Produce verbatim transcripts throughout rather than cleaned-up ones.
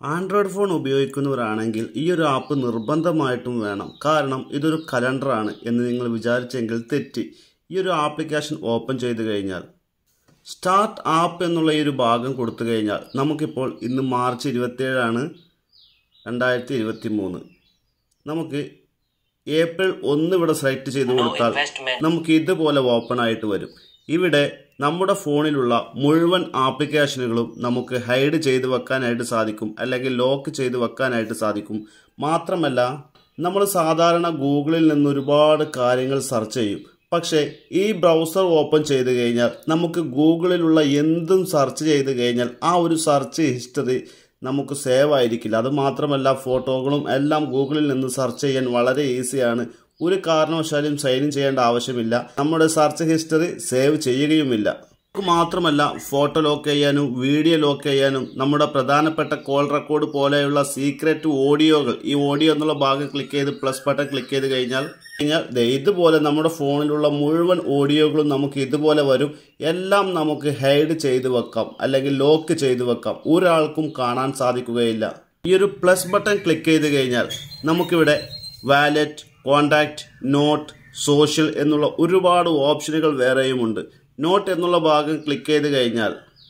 Android phone ഉപയോഗിക്കുന്നവരാണെങ്കിൽ ഈ ഒരു app നിർബന്ധമായിട്ടും വേണം. കാരണം ഇതൊരു കലണ്ടറാണ് എന്ന് നിങ്ങൾ വിചാരിച്ചെങ്കിൽ തെറ്റി. ഈ ഒരു ആപ്ലിക്കേഷൻ ഓപ്പൺ ചെയ്ത് കഴിഞ്ഞാൽ സ്റ്റാർട്ട് ആപ്പ് എന്നുള്ള ഈ ഒരു ഭാഗം കൊടുത്തു കഴിഞ്ഞാൽ നമുക്കിപ്പോൾ ഇന്ന് മാർച്ച് ഇരുപത്തിയേഴാണ് രണ്ടായിരത്തി ഇരുപത്തി മൂന്ന് നമുക്ക് ഏപ്രിൽ ഒന്ന് ഇവിടെ സെലക്ട് ചെയ്ത് കൊടുത്താൽ നമുക്ക് ഇതുപോലെ ഓപ്പൺ ആയിട്ട് വരും. ഇവിടെ നമ്മുടെ ഫോണിലുള്ള മുഴുവൻ ആപ്ലിക്കേഷനുകളും നമുക്ക് ഹൈഡ് ചെയ്ത് വെക്കാനായിട്ട് സാധിക്കും, അല്ലെങ്കിൽ ലോക്ക് ചെയ്ത് വെക്കാനായിട്ട് സാധിക്കും. മാത്രമല്ല നമ്മൾ സാധാരണ ഗൂഗിളിൽ നിന്ന് ഒരുപാട് കാര്യങ്ങൾ സെർച്ച് ചെയ്യും. പക്ഷേ ഈ ബ്രൗസർ ഓപ്പൺ ചെയ്ത് കഴിഞ്ഞാൽ നമുക്ക് ഗൂഗിളിലുള്ള എന്തും സെർച്ച് ചെയ്ത് കഴിഞ്ഞാൽ ആ ഒരു സെർച്ച് ഹിസ്റ്ററി നമുക്ക് സേവ് ആയിരിക്കില്ല. അതുമാത്രമല്ല ഫോട്ടോകളും എല്ലാം ഗൂഗിളിൽ നിന്ന് സെർച്ച് ചെയ്യാൻ വളരെ ഈസിയാണ്. ഒരു കാരണവശാലും സൈൻ ഇൻ ചെയ്യേണ്ട ആവശ്യമില്ല. നമ്മുടെ സെർച്ച് ഹിസ്റ്ററി സേവ് ചെയ്യുകയുമില്ല. മാത്രമല്ല ഫോട്ടോ ലോക്ക് ചെയ്യാനും വീഡിയോ ലോക്ക് ചെയ്യാനും നമ്മുടെ പ്രധാനപ്പെട്ട കോൾ റെക്കോർഡ് പോലെയുള്ള സീക്രട്ട് ഓഡിയോകൾ, ഈ ഓഡിയോ എന്നുള്ള ഭാഗം ക്ലിക്ക് ചെയ്ത് പ്ലസ് ബട്ടൺ ക്ലിക്ക് ചെയ്ത് കഴിഞ്ഞാൽ കഴിഞ്ഞാൽ ഇതുപോലെ നമ്മുടെ ഫോണിലുള്ള മുഴുവൻ ഓഡിയോകളും നമുക്ക് ഇതുപോലെ വരും. എല്ലാം നമുക്ക് ഹൈഡ് ചെയ്ത് വെക്കാം, അല്ലെങ്കിൽ ലോക്ക് ചെയ്ത് വെക്കാം. ഒരാൾക്കും കാണാൻ സാധിക്കുകയില്ല. ഈ ഒരു പ്ലസ് ബട്ടൺ ക്ലിക്ക് ചെയ്ത് കഴിഞ്ഞാൽ നമുക്കിവിടെ വാലറ്റ്, കോണ്ടാക്ട്, നോട്ട്, സോഷ്യൽ എന്നുള്ള ഒരുപാട് ഓപ്ഷനുകൾ വേറെയുമുണ്ട്. നോട്ട് എന്നുള്ള ഭാഗം ക്ലിക്ക് ചെയ്ത് കഴിഞ്ഞാൽ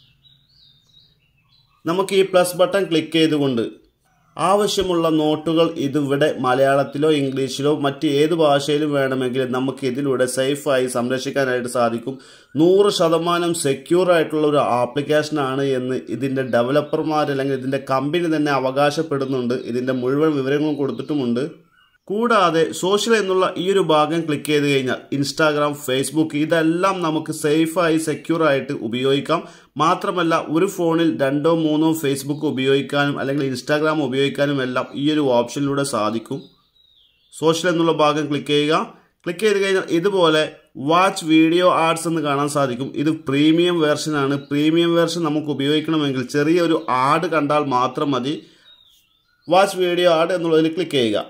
നമുക്ക് ഈ പ്ലസ് ബട്ടൺ ക്ലിക്ക് ചെയ്തുകൊണ്ട് ആവശ്യമുള്ള നോട്ടുകൾ ഇതിവിടെ മലയാളത്തിലോ ഇംഗ്ലീഷിലോ മറ്റ് ഏത് ഭാഷയിലും വേണമെങ്കിലും നമുക്ക് ഇതിലൂടെ സേഫായി സംരക്ഷിക്കാനായിട്ട് സാധിക്കും. നൂറ് ശതമാനം സെക്യൂർ ആയിട്ടുള്ള ഒരു ആപ്ലിക്കേഷനാണ് എന്ന് ഇതിൻ്റെ ഡെവലപ്പർമാർ അല്ലെങ്കിൽ ഇതിൻ്റെ കമ്പനി തന്നെ അവകാശപ്പെടുന്നുണ്ട്. ഇതിൻ്റെ മുഴുവൻ വിവരങ്ങളും കൊടുത്തിട്ടുമുണ്ട്. കൂടാതെ സോഷ്യൽ എന്നുള്ള ഈ ഒരു ഭാഗം ക്ലിക്ക് ചെയ്ത് കഴിഞ്ഞാൽ ഇൻസ്റ്റാഗ്രാം, ഫേസ്ബുക്ക് ഇതെല്ലാം നമുക്ക് സേഫായി സെക്യൂർ ആയിട്ട് ഉപയോഗിക്കാം. മാത്രമല്ല ഒരു ഫോണിൽ രണ്ടോ മൂന്നോ ഫേസ്ബുക്ക് ഉപയോഗിക്കാനും അല്ലെങ്കിൽ ഇൻസ്റ്റാഗ്രാം ഉപയോഗിക്കാനും എല്ലാം ഈ ഒരു ഓപ്ഷനിലൂടെ സാധിക്കും. സോഷ്യൽ എന്നുള്ള ഭാഗം ക്ലിക്ക് ചെയ്യുക. ക്ലിക്ക് ചെയ്ത് കഴിഞ്ഞാൽ ഇതുപോലെ വാച്ച് വീഡിയോ ആഡ്സ് എന്ന് കാണാൻ സാധിക്കും. ഇത് പ്രീമിയം വേർഷനാണ്. പ്രീമിയം വേർഷൻ നമുക്ക് ഉപയോഗിക്കണമെങ്കിൽ ചെറിയൊരു ആഡ് കണ്ടാൽ മാത്രം മതി. വാച്ച് വീഡിയോ ആഡ് എന്നുള്ളതിൽ ക്ലിക്ക് ചെയ്യുക.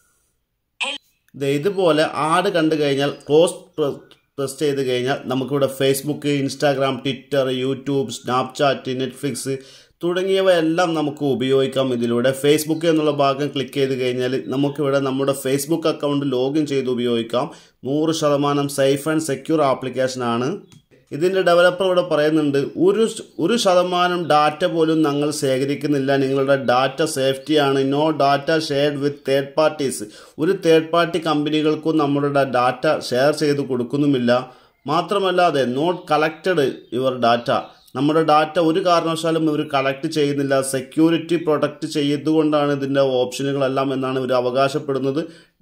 ഇതുപോലെ ആഡ് കണ്ടു കഴിഞ്ഞാൽ ക്ലോസ് പ്രസ് ചെയ്ത് കഴിഞ്ഞാൽ നമുക്കിവിടെ Facebook, Instagram, Twitter, YouTube, Snapchat, Netflix തുടങ്ങിയവയെല്ലാം നമുക്ക് ഉപയോഗിക്കാം ഇതിലൂടെ. ഫേസ്ബുക്ക് എന്നുള്ള ഭാഗം ക്ലിക്ക് ചെയ്ത് കഴിഞ്ഞാൽ നമുക്കിവിടെ നമ്മുടെ ഫേസ്ബുക്ക് അക്കൗണ്ട് ലോഗിൻ ചെയ്ത് ഉപയോഗിക്കാം. നൂറ് ശതമാനം സേഫ് ആൻഡ് സെക്യൂർ ആപ്ലിക്കേഷനാണ്. ഇതിൻ്റെ ഡെവലപ്പർ ഇവിടെ പറയുന്നുണ്ട്, ഒരു ഒരു ശതമാനം ഡാറ്റ പോലും ഞങ്ങൾ ശേഖരിക്കുന്നില്ല, നിങ്ങളുടെ ഡാറ്റ സേഫ്റ്റിയാണ്. No data shared with third parties. ഒരു തേർഡ് പാർട്ടി കമ്പനികൾക്കും നമ്മളുടെ ഡാറ്റ ഷെയർ ചെയ്ത് കൊടുക്കുന്നുമില്ല. മാത്രമല്ല അതെ നോട്ട് കളക്റ്റഡ് യുവർ ഡാറ്റ. നമ്മുടെ ഡാറ്റ ഒരു കാരണവശാലും ഇവർ കളക്ട് ചെയ്യുന്നില്ല. സെക്യൂരിറ്റി പ്രൊട്ടക്റ്റ് ചെയ്തുകൊണ്ടാണ് ഇതിൻ്റെ ഓപ്ഷനുകളെല്ലാം എന്നാണ് ഇവർ അവകാശപ്പെടുന്നത്.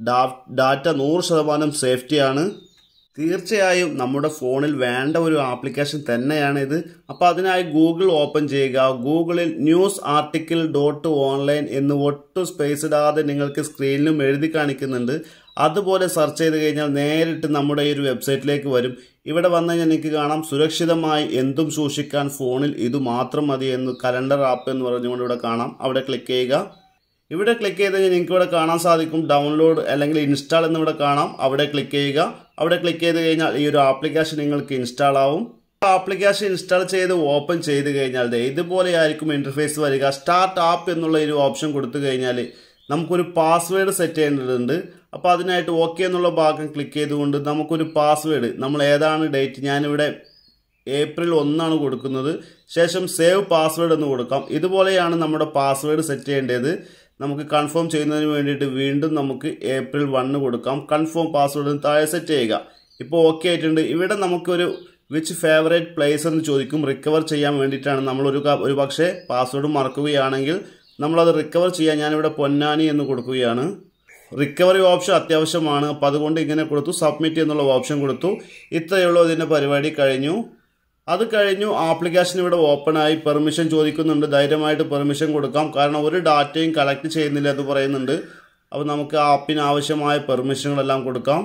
ഡാറ്റ നൂറ് ശതമാനം സേഫ്റ്റിയാണ്. തീർച്ചയായും നമ്മുടെ ഫോണിൽ വേണ്ട ഒരു ആപ്ലിക്കേഷൻ തന്നെയാണ് ഇത്. അപ്പോൾ അതിനായി ഗൂഗിൾ ഓപ്പൺ ചെയ്യുക. ഗൂഗിളിൽ ന്യൂസ് ആർട്ടിക്കിൾ ഡോട്ട് ഓൺലൈൻ എന്ന് ഒട്ടും സ്പേസ് ഇടാതെ നിങ്ങൾക്ക് സ്ക്രീനിലും എഴുതി കാണിക്കുന്നുണ്ട്. അതുപോലെ സെർച്ച് ചെയ്ത് കഴിഞ്ഞാൽ നേരിട്ട് നമ്മുടെ ഈ ഒരു വെബ്സൈറ്റിലേക്ക് വരും. ഇവിടെ വന്നു കഴിഞ്ഞാൽ നിങ്ങൾക്ക് കാണാം സുരക്ഷിതമായി എന്തും സൂക്ഷിക്കാൻ ഫോണിൽ ഇത് മാത്രം മതി എന്ന് കലണ്ടർ ആപ്പ് എന്ന് പറഞ്ഞുകൊണ്ട് ഇവിടെ കാണാം. അവിടെ ക്ലിക്ക് ചെയ്യുക. ഇവിടെ ക്ലിക്ക് ചെയ്ത് കഴിഞ്ഞാൽ നിങ്ങൾക്ക് ഇവിടെ കാണാൻ സാധിക്കും ഡൗൺലോഡ് അല്ലെങ്കിൽ ഇൻസ്റ്റാൾ എന്നിവിടെ കാണാം. അവിടെ ക്ലിക്ക് ചെയ്യുക. അവിടെ ക്ലിക്ക് ചെയ്ത് കഴിഞ്ഞാൽ ഈ ഒരു ആപ്ലിക്കേഷൻ നിങ്ങൾക്ക് ഇൻസ്റ്റാൾ ആവും. ആപ്ലിക്കേഷൻ ഇൻസ്റ്റാൾ ചെയ്ത് ഓപ്പൺ ചെയ്ത് കഴിഞ്ഞാൽ ഇതുപോലെയായിരിക്കും ഇന്റർഫേസ് വരിക. സ്റ്റാർട്ട് ആപ്പ് എന്നുള്ള ഒരു ഓപ്ഷൻ കൊടുത്തു കഴിഞ്ഞാൽ നമുക്കൊരു പാസ്വേഡ് സെറ്റ് ചെയ്യേണ്ടതുണ്ട്. അപ്പോൾ അതിനായിട്ട് ഓക്കെ എന്നുള്ള ഭാഗം ക്ലിക്ക് ചെയ്തുകൊണ്ട് നമുക്കൊരു പാസ്വേഡ്, നമ്മൾ ഏതാണ് ഡേറ്റ്, ഞാനിവിടെ ഏപ്രിൽ ഒന്നാണ് കൊടുക്കുന്നത്. ശേഷം സേവ് പാസ്വേഡ് എന്ന് കൊടുക്കാം. ഇതുപോലെയാണ് നമ്മുടെ പാസ്വേഡ് സെറ്റ് ചെയ്യേണ്ടത്. നമുക്ക് കൺഫേം ചെയ്യുന്നതിന് വേണ്ടിയിട്ട് വീണ്ടും നമുക്ക് ഏപ്രിൽ വണ്ണ് കൊടുക്കാം. കൺഫേം പാസ്വേഡ് താഴെ സെറ്റ് ചെയ്യുക. ഇപ്പോൾ ഓക്കെ ആയിട്ടുണ്ട്. ഇവിടെ നമുക്കൊരു വിച്ച് ഫേവറേറ്റ് പ്ലേസ് എന്ന് ചോദിക്കും. റിക്കവർ ചെയ്യാൻ വേണ്ടിയിട്ടാണ്. നമ്മളൊരു ഒരു പക്ഷേ പാസ്വേഡ് മറക്കുകയാണെങ്കിൽ നമ്മളത് റിക്കവർ ചെയ്യാൻ ഞാനിവിടെ പൊന്നാനി എന്ന് കൊടുക്കുകയാണ്. റിക്കവറി ഓപ്ഷൻ അത്യാവശ്യമാണ്. അപ്പോൾ അതുകൊണ്ട് ഇങ്ങനെ കൊടുത്തു. സബ്മിറ്റ് എന്നുള്ള ഓപ്ഷൻ കൊടുത്തു. ഇത്രയുള്ളൂ ഇതിൻ്റെ പരിപാടി കഴിഞ്ഞു. അത് കഴിഞ്ഞു ആപ്ലിക്കേഷൻ ഇവിടെ ഓപ്പൺ ആയി. പെർമിഷൻ ചോദിക്കുന്നുണ്ട്. ധൈര്യമായിട്ട് പെർമിഷൻ കൊടുക്കാം. കാരണം ഒരു ഡാറ്റയും കളക്ട് ചെയ്യുന്നില്ല എന്ന് പറയുന്നുണ്ട്. അപ്പോൾ നമുക്ക് ആപ്പിന് ആവശ്യമായ പെർമിഷനുകളെല്ലാം കൊടുക്കാം.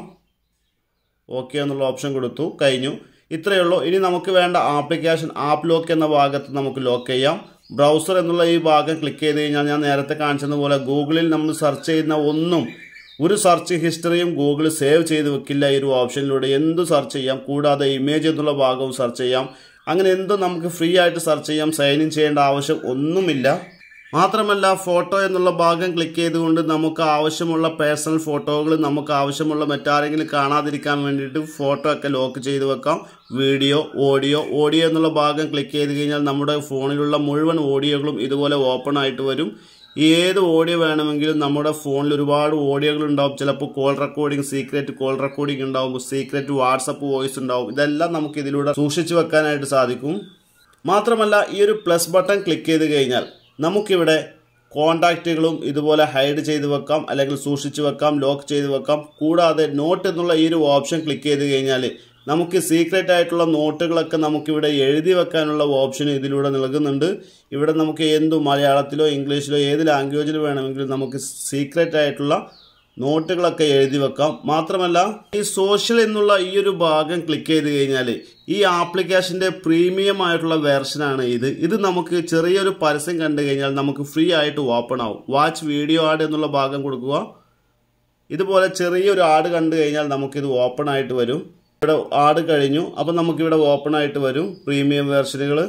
ഓക്കെ എന്നുള്ള ഓപ്ഷൻ കൊടുത്തു. കഴിഞ്ഞു. ഇത്രയേ ഉള്ളൂ. ഇനി നമുക്ക് വേണ്ട ആപ്ലിക്കേഷൻ ആപ്പ് ലോക്ക് എന്ന ഭാഗത്ത് നമുക്ക് ലോക്ക് ചെയ്യാം. ബ്രൗസർ എന്നുള്ള ഈ ഭാഗം ക്ലിക്ക് ചെയ്ത് കഴിഞ്ഞാൽ ഞാൻ നേരത്തെ കാണിച്ചതുപോലെ ഗൂഗിളിൽ നമ്മൾ സെർച്ച് ചെയ്യുന്ന ഒന്നും ഒരു സെർച്ച് ഹിസ്റ്ററിയും ഗൂഗിൾ സേവ് ചെയ്ത് വെക്കില്ല. ഈ ഒരു ഓപ്ഷനിലൂടെ എന്ത് സെർച്ച് ചെയ്യാം. കൂടാതെ ഇമേജ് എന്നുള്ള ഭാഗവും സെർച്ച് ചെയ്യാം. അങ്ങനെ എന്തും നമുക്ക് ഫ്രീ ആയിട്ട് സെർച്ച് ചെയ്യാം. സൈൻ ഇൻ ചെയ്യേണ്ട ആവശ്യം ഒന്നുമില്ല. മാത്രമല്ല ഫോട്ടോ എന്നുള്ള ഭാഗം ക്ലിക്ക് ചെയ്തുകൊണ്ട് നമുക്ക് ആവശ്യമുള്ള പേഴ്സണൽ ഫോട്ടോകൾ നമുക്ക് ആവശ്യമുള്ള മറ്റാരെങ്കിലും കാണാതിരിക്കാൻ വേണ്ടിയിട്ട് ഫോട്ടോ ഒക്കെ ലോക്ക് ചെയ്ത് വെക്കാം. വീഡിയോ, ഓഡിയോ ഓഡിയോ എന്നുള്ള ഭാഗം ക്ലിക്ക് ചെയ്ത് കഴിഞ്ഞാൽ നമ്മുടെ ഫോണിലുള്ള മുഴുവൻ ഓഡിയോകളും ഇതുപോലെ ഓപ്പൺ ആയിട്ട് വരും. ഏത് ഓഡിയോ വേണമെങ്കിലും നമ്മുടെ ഫോണിൽ ഒരുപാട് ഓഡിയോകൾ ഉണ്ടാവും. ചിലപ്പോൾ call recording, secret call recording ഉണ്ടാവും, സീക്രറ്റ് വാട്സപ്പ് വോയിസ് ഉണ്ടാവും. ഇതെല്ലാം നമുക്ക് ഇതിലൂടെ സൂക്ഷിച്ചു വെക്കാനായിട്ട് സാധിക്കും. മാത്രമല്ല ഈ ഒരു പ്ലസ് ബട്ടൺ ക്ലിക്ക് ചെയ്ത് കഴിഞ്ഞാൽ നമുക്കിവിടെ കോണ്ടാക്റ്റുകളും ഇതുപോലെ ഹൈഡ് ചെയ്ത് വെക്കാം, അല്ലെങ്കിൽ സൂക്ഷിച്ചു വെക്കാം, ലോക്ക് ചെയ്ത് വെക്കാം. കൂടാതെ നോട്ട് എന്നുള്ള ഈ ഒരു ഓപ്ഷൻ ക്ലിക്ക് ചെയ്ത് കഴിഞ്ഞാൽ നമുക്ക് സീക്രട്ട് ആയിട്ടുള്ള നോട്ടുകളൊക്കെ നമുക്കിവിടെ എഴുതി വെക്കാനുള്ള ഓപ്ഷൻ ഇതിലൂടെ നൽകുന്നുണ്ട്. ഇവിടെ നമുക്ക് എന്തു മലയാളത്തിലോ ഇംഗ്ലീഷിലോ ഏത് ലാംഗ്വേജിൽ വേണമെങ്കിലും നമുക്ക് സീക്രട്ട് ആയിട്ടുള്ള നോട്ടുകളൊക്കെ എഴുതി വെക്കാം. മാത്രമല്ല ഈ സോഷ്യൽ എന്നുള്ള ഈ ഒരു ഭാഗം ക്ലിക്ക് ചെയ്ത് കഴിഞ്ഞാൽ ഈ ആപ്ലിക്കേഷൻ്റെ പ്രീമിയം ആയിട്ടുള്ള വെർഷനാണ് ഇത്. ഇത് നമുക്ക് ചെറിയൊരു പരസ്യം കണ്ടു കഴിഞ്ഞാൽ നമുക്ക് ഫ്രീ ആയിട്ട് ഓപ്പൺ ആവും. വാച്ച് വീഡിയോ ആഡ് എന്നുള്ള ഭാഗം കൊടുക്കുക. ഇതുപോലെ ചെറിയൊരു ആഡ് കണ്ടു കഴിഞ്ഞാൽ നമുക്കിത് ഓപ്പൺ ആയിട്ട് വരും. ഇവിടെ ആഡ് കഴിഞ്ഞു, അപ്പം നമുക്കിവിടെ ഓപ്പൺ ആയിട്ട് വരും പ്രീമിയം വെർഷനുകൾ.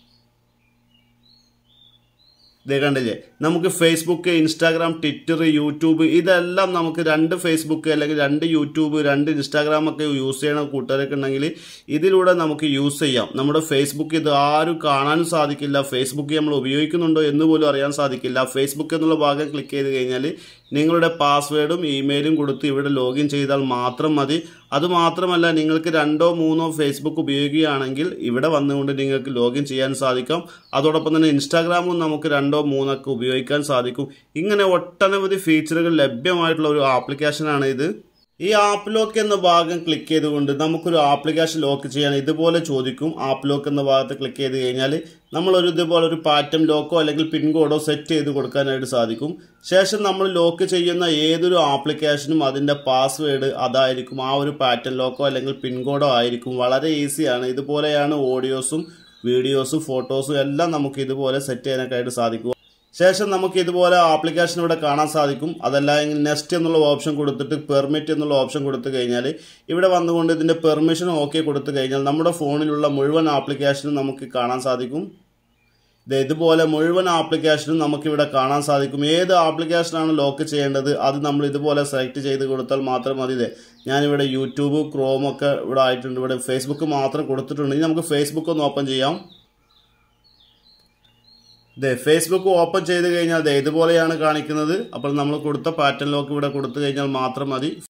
ഇതേ കണ്ടില്ലേ, നമുക്ക് ഫേസ്ബുക്ക്, ഇൻസ്റ്റാഗ്രാം, ട്വിറ്റർ, യൂട്യൂബ് ഇതെല്ലാം നമുക്ക് രണ്ട് ഫേസ്ബുക്ക് അല്ലെങ്കിൽ രണ്ട് യൂട്യൂബ്, രണ്ട് ഇൻസ്റ്റാഗ്രാം ഒക്കെ യൂസ് ചെയ്യണ കൂട്ടുകാരൊക്കെ ഉണ്ടെങ്കിൽ ഇതിലൂടെ നമുക്ക് യൂസ് ചെയ്യാം. നമ്മുടെ ഫേസ്ബുക്ക് ഇത് ആരും കാണാനും സാധിക്കില്ല. ഫേസ്ബുക്ക് നമ്മൾ ഉപയോഗിക്കുന്നുണ്ടോ എന്ന് പോലും അറിയാൻ സാധിക്കില്ല. ഫേസ്ബുക്ക് എന്നുള്ള ഭാഗം ക്ലിക്ക് ചെയ്ത് കഴിഞ്ഞാൽ നിങ്ങളുടെ പാസ്വേഡും ഇമെയിലും കൊടുത്ത് ഇവിടെ ലോഗിൻ ചെയ്താൽ മാത്രം മതി. അതുമാത്രമല്ല നിങ്ങൾക്ക് രണ്ടോ മൂന്നോ ഫേസ്ബുക്ക് ഉപയോഗിക്കുകയാണെങ്കിൽ ഇവിടെ വന്നുകൊണ്ട് നിങ്ങൾക്ക് ലോഗിൻ ചെയ്യാൻ സാധിക്കും. അതോടൊപ്പം തന്നെ ഇൻസ്റ്റാഗ്രാമും നമുക്ക് രണ്ടോ മൂന്നൊക്കെ ഉപയോഗിക്കാൻ സാധിക്കും. ഇങ്ങനെ ഒട്ടനവധി ഫീച്ചറുകൾ ലഭ്യമായിട്ടുള്ള ഒരു ആപ്ലിക്കേഷനാണ് ഇത്. ഈ ആപ്പ് ലോക്ക് എന്ന ഭാഗം ക്ലിക്ക് ചെയ്തുകൊണ്ട് നമുക്കൊരു ആപ്ലിക്കേഷൻ ലോക്ക് ചെയ്യാൻ ഇതുപോലെ ചോദിക്കും. ആപ്പ് ലോക്ക് എന്ന ഭാഗത്ത് ക്ലിക്ക് ചെയ്ത് കഴിഞ്ഞാൽ നമ്മളൊരു ഇതുപോലെ ഒരു പാറ്റേൺ ലോക്കോ അല്ലെങ്കിൽ പിൻകോഡോ സെറ്റ് ചെയ്ത് കൊടുക്കാനായിട്ട് സാധിക്കും. ശേഷം നമ്മൾ ലോക്ക് ചെയ്യുന്ന ഏതൊരു ആപ്ലിക്കേഷനും അതിൻ്റെ പാസ്വേഡ് അതായിരിക്കും. ആ ഒരു പാറ്റേൺ ലോക്കോ അല്ലെങ്കിൽ പിൻകോഡോ ആയിരിക്കും. വളരെ ഈസിയാണ്. ഇതുപോലെയാണ് ഓഡിയോസും വീഡിയോസും ഫോട്ടോസും എല്ലാം നമുക്ക് ഇതുപോലെ സെറ്റ് ചെയ്യാനൊക്കെ ആയിട്ട് സാധിക്കും. ശേഷം നമുക്ക് ഇതുപോലെ ആപ്ലിക്കേഷൻ ഇവിടെ കാണാൻ സാധിക്കും. അതല്ല എങ്കിൽ നെക്സ്റ്റ് എന്നുള്ള ഓപ്ഷൻ കൊടുത്തിട്ട് പെർമിറ്റ് എന്നുള്ള ഓപ്ഷൻ കൊടുത്തു കഴിഞ്ഞാൽ ഇവിടെ വന്നുകൊണ്ട് ഇതിൻ്റെ പെർമിഷൻ ഓക്കെ കൊടുത്തു കഴിഞ്ഞാൽ നമ്മുടെ ഫോണിലുള്ള മുഴുവൻ ആപ്ലിക്കേഷനും നമുക്ക് കാണാൻ സാധിക്കും. ഇതുപോലെ മുഴുവൻ ആപ്ലിക്കേഷനും നമുക്കിവിടെ കാണാൻ സാധിക്കും. ഏത് ആപ്ലിക്കേഷനാണ് ലോക്ക് ചെയ്യേണ്ടത് അത് നമ്മൾ ഇതുപോലെ സെലക്ട് ചെയ്ത് കൊടുത്താൽ മാത്രം മതി. ഇതേ ഞാനിവിടെ യൂട്യൂബ്, ക്രോമൊക്കെ ഇവിടെ ആയിട്ടുണ്ട്. ഇവിടെ ഫേസ്ബുക്ക് മാത്രം കൊടുത്തിട്ടുണ്ട്. ഇനി നമുക്ക് ഫേസ്ബുക്ക് ഒന്ന് ഓപ്പൺ ചെയ്യാം. ഇതേ ഫേസ്ബുക്ക് ഓപ്പൺ ചെയ്ത് കഴിഞ്ഞാൽ അതെ ഇതുപോലെയാണ് കാണിക്കുന്നത്. അപ്പോൾ നമ്മൾ കൊടുത്ത പാറ്റേൺ ലോക്ക് ഇവിടെ കൊടുത്തു കഴിഞ്ഞാൽ മാത്രം മതി.